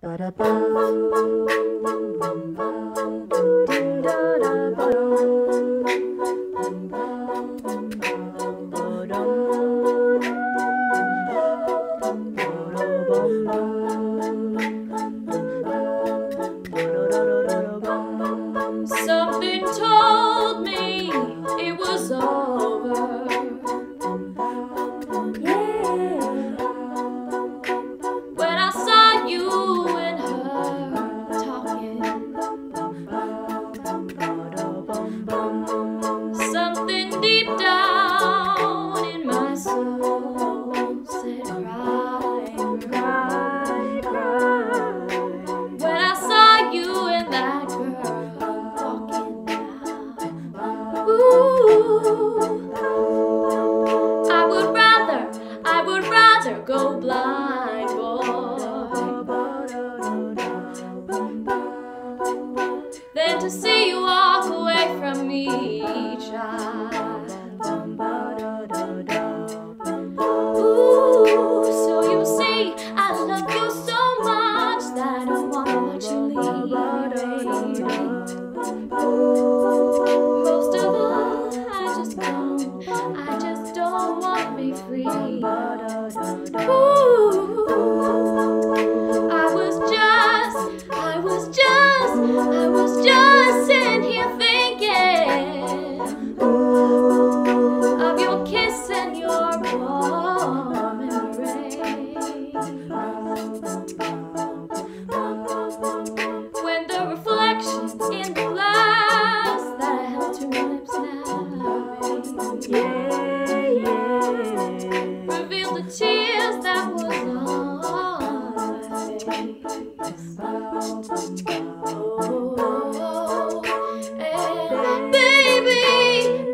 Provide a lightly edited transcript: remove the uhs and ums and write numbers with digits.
Something told me it was over. When I saw you and her talking, something deep down in my soul said cry, cry, cry. When I saw you and that girl walking down, ooh, I would rather go blind, than to see you walk away from me, child. Ooh, so you see, I love you so much that I don't want to watch you leave. Most of all, I just don't want me free. Ooh, I was just sitting here thinking of your kiss and your warm embrace. When the reflections in the glass that I held to my lips now, revealed the tears that was on my face. Oh, and baby,